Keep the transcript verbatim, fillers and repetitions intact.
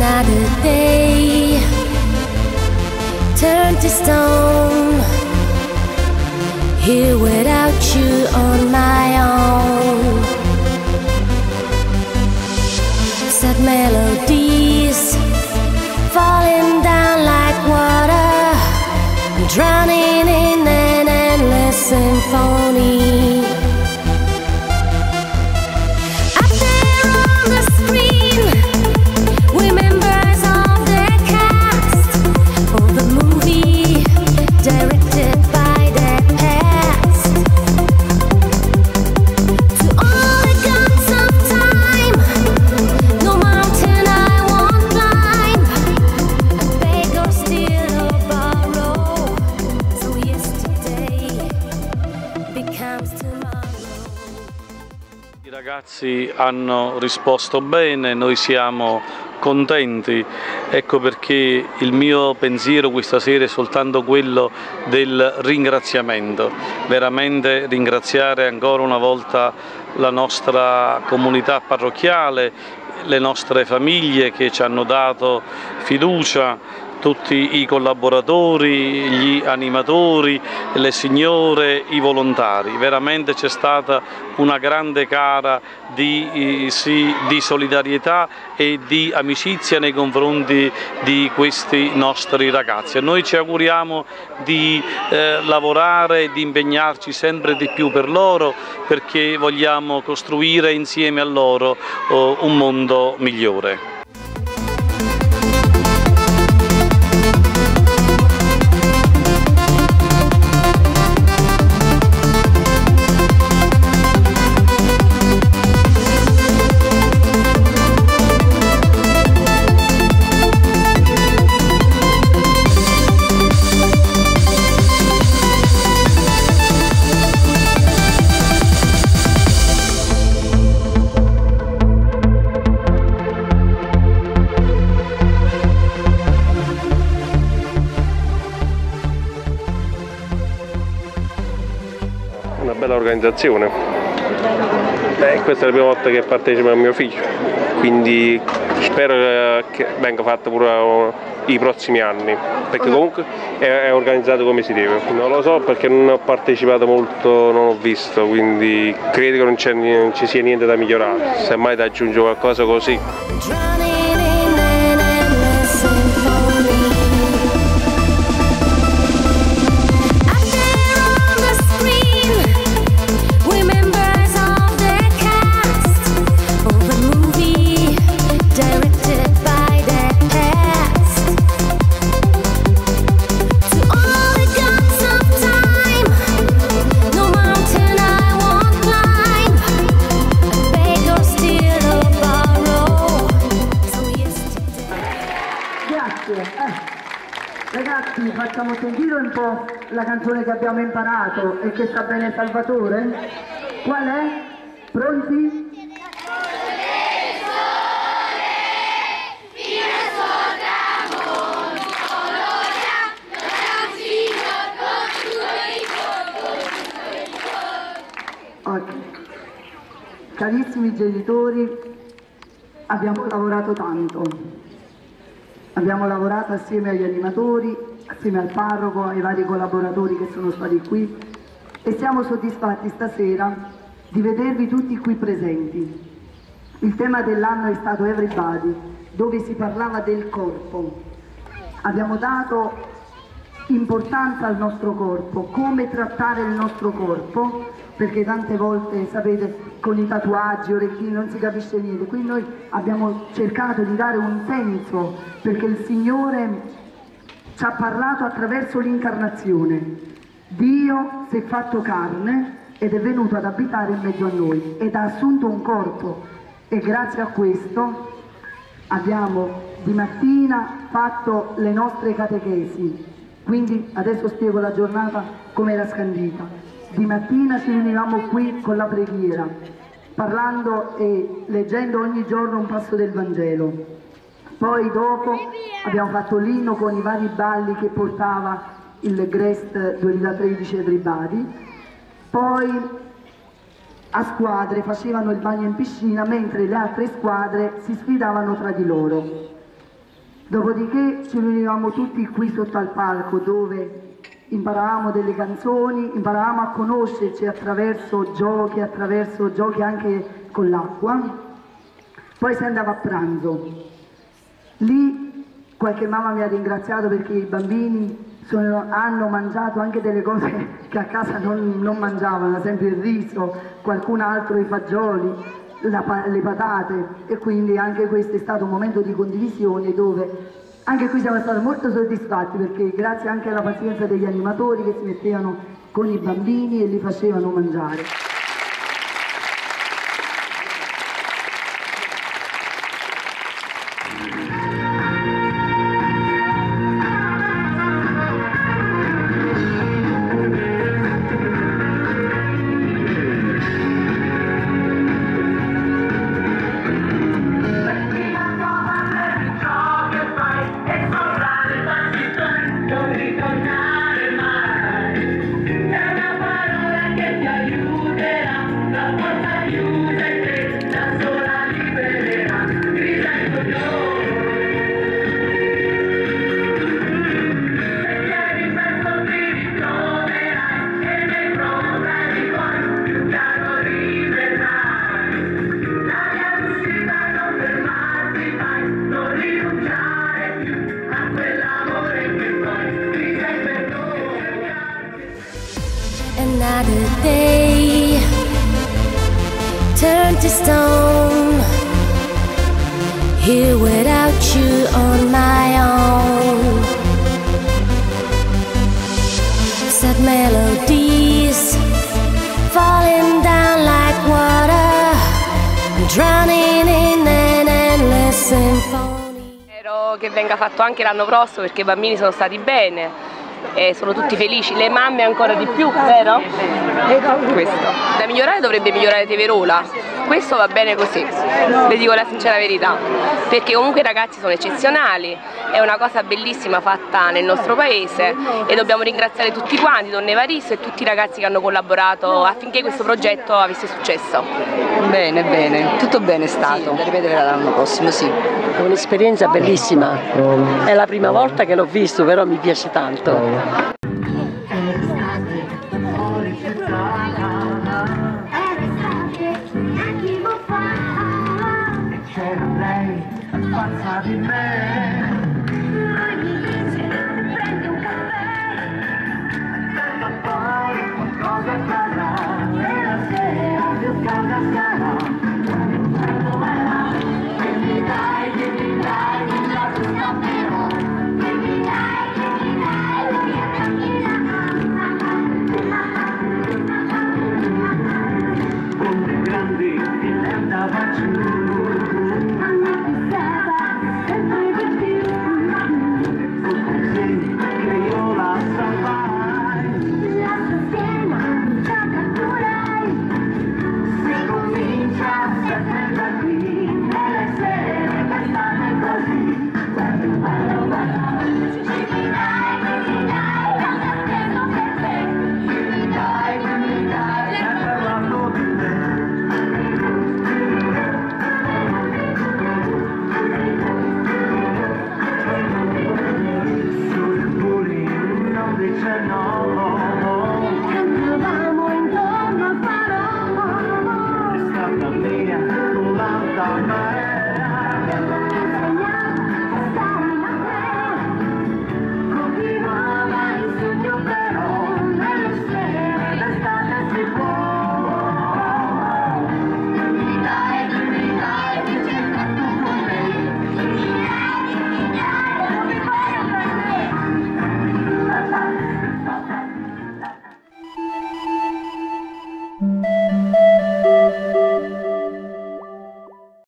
Another day turned to stone, here without you on my own. Sad melodies falling down like water, I'm drowning in an endless symphony. Up there on the screen, remembers of the cast of the movie directed by the past. To all the guns of time, no mountain I won't climb, I beg or steal or borrow, so yesterday becomes tomorrow. I ragazzi hanno risposto bene, noi siamo contenti, ecco perché il mio pensiero questa sera è soltanto quello del ringraziamento, veramente ringraziare ancora una volta la nostra comunità parrocchiale, le nostre famiglie che ci hanno dato fiducia, tutti i collaboratori, gli animatori, le signore, i volontari. Veramente c'è stata una grande gara di, sì, di solidarietà e di amicizia nei confronti di questi nostri ragazzi. E noi ci auguriamo di eh, lavorare e di impegnarci sempre di più per loro, perché vogliamo costruire insieme a loro oh, un mondo migliore. Una bella organizzazione, eh, questa è la prima volta che partecipa mio figlio, quindi spero che venga fatta pure i prossimi anni, perché comunque è, è organizzato come si deve. Non lo so perché non ho partecipato molto, non ho visto, quindi credo che non, non ci sia niente da migliorare, semmai da aggiungere qualcosa così. Ragazzi, facciamo sentire un po' la canzone che abbiamo imparato e che sta bene Salvatore? Qual è? Pronti? Ok. Carissimi genitori, abbiamo lavorato tanto. Abbiamo lavorato assieme agli animatori, assieme al parroco, ai vari collaboratori che sono stati qui e siamo soddisfatti stasera di vedervi tutti qui presenti. Il tema dell'anno è stato Everybody, dove si parlava del corpo. Abbiamo dato importanza al nostro corpo, come trattare il nostro corpo, perché tante volte, sapete, con i tatuaggi, orecchini, non si capisce niente. Quindi noi abbiamo cercato di dare un senso, perché il Signore ci ha parlato attraverso l'incarnazione. Dio si è fatto carne ed è venuto ad abitare in mezzo a noi ed ha assunto un corpo, e grazie a questo abbiamo di mattina fatto le nostre catechesi. Quindi adesso spiego la giornata come era scandita. Di mattina ci riunivamo qui con la preghiera, parlando e leggendo ogni giorno un passo del Vangelo. Poi dopo abbiamo fatto l'inno con i vari balli che portava il Grest duemilatredici Everybody. Poi a squadre facevano il bagno in piscina, mentre le altre squadre si sfidavano tra di loro. Dopodiché ci riunivamo tutti qui sotto al palco dove imparavamo delle canzoni, imparavamo a conoscerci attraverso giochi, attraverso giochi anche con l'acqua. Poi si andava a pranzo. Lì qualche mamma mi ha ringraziato perché i bambini sono, hanno mangiato anche delle cose che a casa non, non mangiavano, ad esempio il riso, qualcun altro i fagioli, la, le patate, e quindi anche questo è stato un momento di condivisione dove anche qui siamo stati molto soddisfatti perché grazie anche alla pazienza degli animatori che si mettevano con i bambini e li facevano mangiare. Another day turned to stone, here without you on my own. Sad melodies falling down like water, I'm drowning in an endless symphony. Spero che venga fatto anche l'anno prossimo perché i bambini sono stati bene e sono tutti felici, le mamme ancora di più, vero? Questo. Da migliorare dovrebbe migliorare Teverola, questo va bene così, vi dico la sincera verità, perché comunque i ragazzi sono eccezionali, è una cosa bellissima fatta nel nostro paese e dobbiamo ringraziare tutti quanti, Donne Evaristo e tutti i ragazzi che hanno collaborato affinché questo progetto avesse successo. Bene, bene, tutto bene è stato, sì, da ripetere l'anno prossimo, sì. È un'esperienza bellissima, è la prima volta che l'ho visto, però mi piace tanto. C'era lei, pazza di me. Ogni dice, prende un caffè. Aspetta poi, qualcosa accadrà. E la sera più calda sarà. Dimmi dai, dimmi dai, mi lascio scapperò. Dimmi dai, dimmi dai, la mia cammina. Con le grandi in andava giù. Comincia a